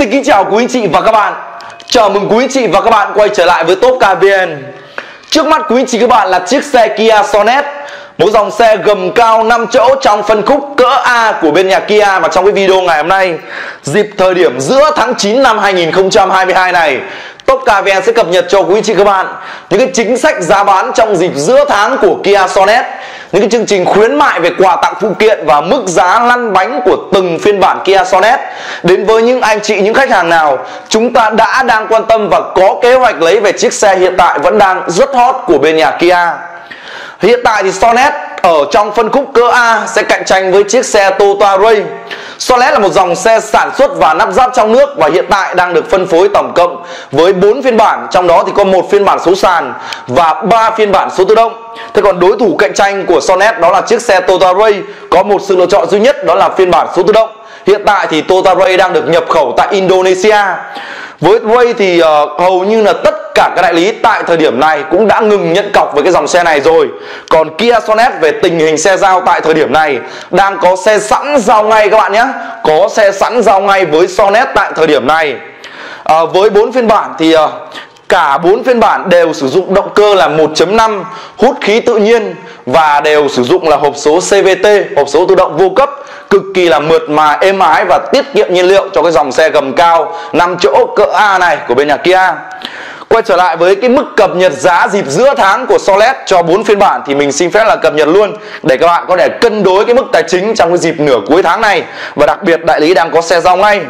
Xin kính chào quý anh chị và các bạn. Chào mừng quý anh chị và các bạn quay trở lại với Top Car VN. Trước mắt quý anh chị các bạn là chiếc xe Kia Sonet, một dòng xe gầm cao 5 chỗ trong phân khúc cỡ A của bên nhà Kia. Mà trong cái video ngày hôm nay, dịp thời điểm giữa tháng 9 năm 2022 này, Top Car VN sẽ cập nhật cho quý anh chị các bạn những cái chính sách giá bán trong dịp giữa tháng của Kia Sonet, những cái chương trình khuyến mại về quà tặng phụ kiện và mức giá lăn bánh của từng phiên bản Kia Sonet đến với những anh chị, những khách hàng nào chúng ta đang quan tâm và có kế hoạch lấy về chiếc xe hiện tại vẫn đang rất hot của bên nhà Kia. Hiện tại thì Sonet ở trong phân khúc cỡ A sẽ cạnh tranh với chiếc xe Toyota Ray. Sonet là một dòng xe sản xuất và lắp ráp trong nước và hiện tại đang được phân phối tổng cộng với 4 phiên bản, trong đó thì có 1 phiên bản số sàn và 3 phiên bản số tự động. Thế còn đối thủ cạnh tranh của Sonet đó là chiếc xe Toyota Ray, có một sự lựa chọn duy nhất đó là phiên bản số tự động. Hiện tại thì Toyota Ray đang được nhập khẩu tại Indonesia. Với Ray thì hầu như là tất cả các đại lý tại thời điểm này cũng đã ngừng nhận cọc với cái dòng xe này rồi. Còn Kia Sonet về tình hình xe giao tại thời điểm này đang có xe sẵn giao ngay các bạn nhé. Có xe sẵn giao ngay với Sonet tại thời điểm này. Với 4 phiên bản thì cả 4 phiên bản đều sử dụng động cơ là 1.5 hút khí tự nhiên và đều sử dụng là hộp số CVT, hộp số tự động vô cấp, cực kỳ là mượt mà, êm ái và tiết kiệm nhiên liệu cho cái dòng xe gầm cao 5 chỗ cỡ A này của bên nhà Kia. Quay trở lại với cái mức cập nhật giá dịp giữa tháng của Sonet cho 4 phiên bản thì mình xin phép là cập nhật luôn để các bạn có thể cân đối cái mức tài chính trong cái dịp nửa cuối tháng này, và đặc biệt đại lý đang có xe giao ngay.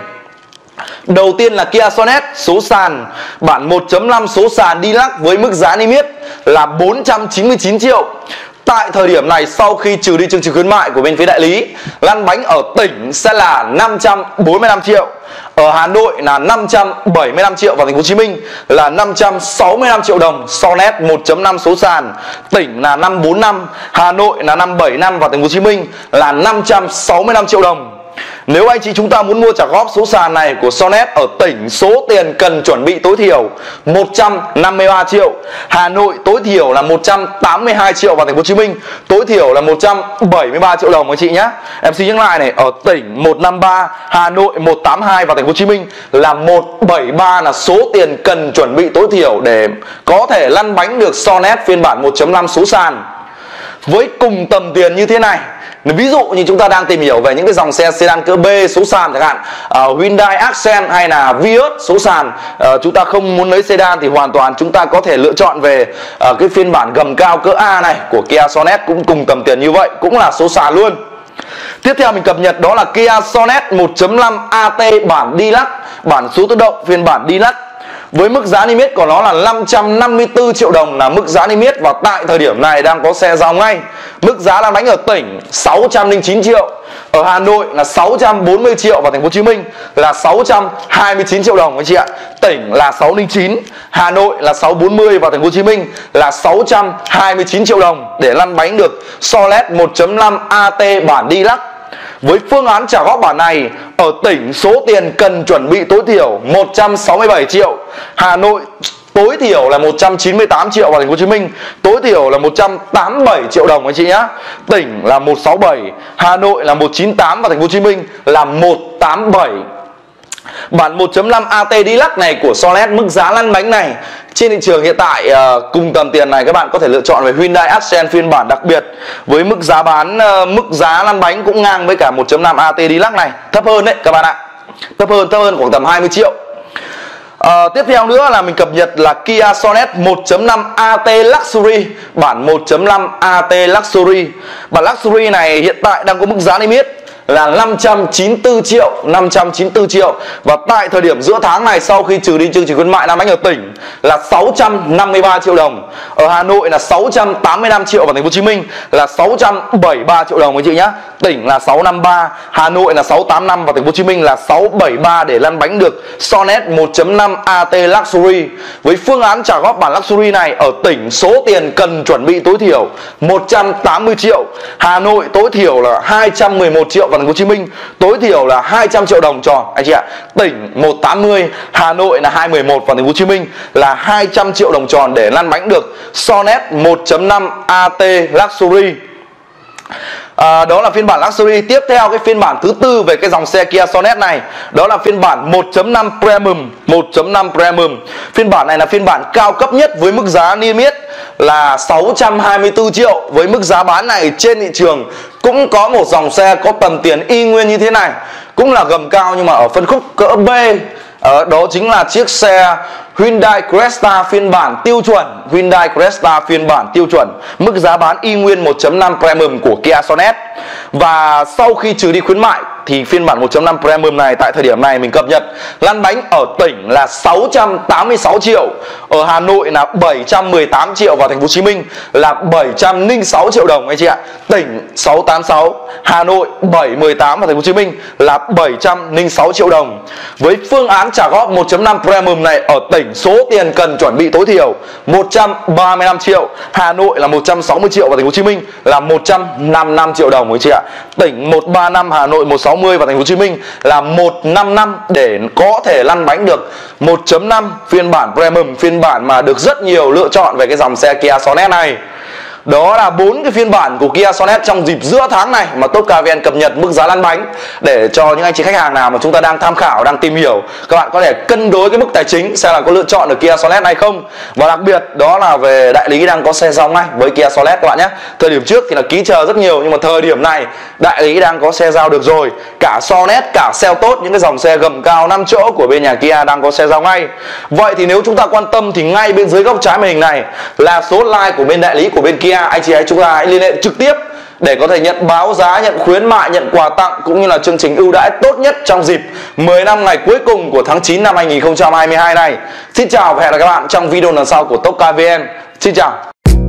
Đầu tiên là Kia Sonet số sàn bản 1.5 số sàn Deluxe với mức giá niêm yết là 499 triệu. Tại thời điểm này, sau khi trừ đi chương trình khuyến mại của bên phía đại lý, lăn bánh ở tỉnh sẽ là 545 triệu, ở Hà Nội là 575 triệu và thành phố Hồ Chí Minh là 565 triệu đồng. Sonet 1.5 số sàn, tỉnh là 545, Hà Nội là 575 và thành phố Hồ Chí Minh là 565 triệu đồng. Nếu anh chị chúng ta muốn mua trả góp số sàn này của Sonet ở tỉnh, số tiền cần chuẩn bị tối thiểu 153 triệu, Hà Nội tối thiểu là 182 triệu và thành phố Hồ Chí Minh tối thiểu là 173 triệu đồng anh chị nhé. Em xin nhắc lại này, ở tỉnh 153, Hà Nội 182 và thành phố Hồ Chí Minh là 173 là số tiền cần chuẩn bị tối thiểu để có thể lăn bánh được Sonet phiên bản 1.5 số sàn. Với cùng tầm tiền như thế này, ví dụ như chúng ta đang tìm hiểu về những cái dòng xe sedan cỡ B số sàn chẳng hạn, Hyundai Accent hay là Vios số sàn, chúng ta không muốn lấy sedan thì hoàn toàn chúng ta có thể lựa chọn về cái phiên bản gầm cao cỡ A này của Kia Sonet, cũng cùng tầm tiền như vậy, cũng là số sàn luôn. Tiếp theo mình cập nhật đó là Kia Sonet 1.5 AT bản Deluxe, bản số tự động phiên bản Deluxe. Với mức giá niêm yết của nó là 554 triệu đồng là mức giá niêm yết, và tại thời điểm này đang có xe giao ngay. Mức giá lăn bánh ở tỉnh 609 triệu, ở Hà Nội là 640 triệu và thành phố Hồ Chí Minh là 629 triệu đồng anh chị ạ. Tỉnh là 609, Hà Nội là 640 và thành phố Hồ Chí Minh là 629 triệu đồng để lăn bánh được Sonet 1.5 AT bản Deluxe. Với phương án trả góp bản này, ở tỉnh số tiền cần chuẩn bị tối thiểu 167 triệu, Hà Nội tối thiểu là 198 triệu và thành phố Hồ Chí Minh tối thiểu là 187 triệu đồng anh chị nhé. Tỉnh là 167, Hà Nội là 198 và thành phố Hồ Chí Minh là 187. Bản 1.5 AT Deluxe này của Sonet, mức giá lăn bánh này trên thị trường hiện tại cùng tầm tiền này các bạn có thể lựa chọn về Hyundai Accent phiên bản đặc biệt với mức giá bán, mức giá lăn bánh cũng ngang với cả 1.5 AT Deluxe này, thấp hơn đấy các bạn ạ, thấp hơn khoảng tầm 20 triệu. Tiếp theo nữa là mình cập nhật là Kia Sonet 1.5 AT Luxury bản 1.5 AT Luxury. Bản Luxury này hiện tại đang có mức giá niêm yết là 594 triệu và tại thời điểm giữa tháng này, sau khi trừ đi chương trình khuyến mại lăn bánh ở tỉnh là 653 triệu đồng, ở Hà Nội là 685 triệu và thành phố Hồ Chí Minh là 673 triệu đồng anh chị nhé. Tỉnh là 653, Hà Nội là 685 và thành phố Hồ Chí Minh là 673 để lăn bánh được Sonet 1.5 AT Luxury. Với phương án trả góp bản Luxury này, ở tỉnh số tiền cần chuẩn bị tối thiểu 180 triệu, Hà Nội tối thiểu là 211 triệu và thành phố Hồ Chí Minh tối thiểu là 200 triệu đồng cho anh chị ạ. Tỉnh 180, Hà Nội là 211 và thành phố Hồ Chí Minh là 200 triệu đồng tròn để lăn bánh được Sonet 1.5 AT Luxury. Đó là phiên bản Luxury. Tiếp theo cái phiên bản thứ tư về cái dòng xe Kia Sonet này, đó là phiên bản 1.5 Premium. 1.5 Premium. Phiên bản này là phiên bản cao cấp nhất với mức giá niêm yết là 624 triệu. Với mức giá bán này trên thị trường cũng có một dòng xe có tầm tiền y nguyên như thế này, cũng là gầm cao nhưng mà ở phân khúc cỡ B. Đó chính là chiếc xe Hyundai Cresta phiên bản tiêu chuẩn. Hyundai Cresta phiên bản tiêu chuẩn, mức giá bán y nguyên 1.5 Premium của Kia Sonet. Và sau khi trừ đi khuyến mại thì phiên bản 1.5 Premium này tại thời điểm này mình cập nhật lăn bánh ở tỉnh là 686 triệu, ở Hà Nội là 718 triệu, và thành phố Hồ Chí Minh là 706 triệu đồng anh chị ạ. Tỉnh 686, Hà Nội 718 và thành phố Hồ Chí Minh là 706 triệu đồng. Với phương án trả góp 1.5 Premium này ở tỉnh, số tiền cần chuẩn bị tối thiểu 135 triệu, Hà Nội là 160 triệu và thành phố Hồ Chí Minh là 155 triệu đồng anh chị ạ. Tỉnh 135, Hà Nội 160 và thành phố Hồ Chí Minh là 155 để có thể lăn bánh được 1.5 phiên bản Premium, phiên bản mà được rất nhiều lựa chọn về cái dòng xe Kia Sonet này. Đó là 4 cái phiên bản của Kia Sonet trong dịp giữa tháng này mà Top Car VN cập nhật mức giá lăn bánh để cho những anh chị khách hàng nào mà chúng ta đang tham khảo, đang tìm hiểu, các bạn có thể cân đối cái mức tài chính xem là có lựa chọn được Kia Sonet hay không. Và đặc biệt đó là về đại lý đang có xe giao ngay với Kia Sonet các bạn nhé. Thời điểm trước thì là ký chờ rất nhiều, nhưng mà thời điểm này đại lý đang có xe giao được rồi. Cả Sonet, cả Seltos, những cái dòng xe gầm cao 5 chỗ của bên nhà Kia đang có xe giao ngay. Vậy thì nếu chúng ta quan tâm thì ngay bên dưới góc trái màn hình này là số line của bên đại lý của bên Kia. Anh chị chúng ta hãy liên hệ trực tiếp để có thể nhận báo giá, nhận khuyến mại, nhận quà tặng cũng như là chương trình ưu đãi tốt nhất trong dịp 15 ngày cuối cùng của tháng 9 năm 2022 này. Xin chào và hẹn gặp lại các bạn trong video lần sau của Top Car VN. Xin chào.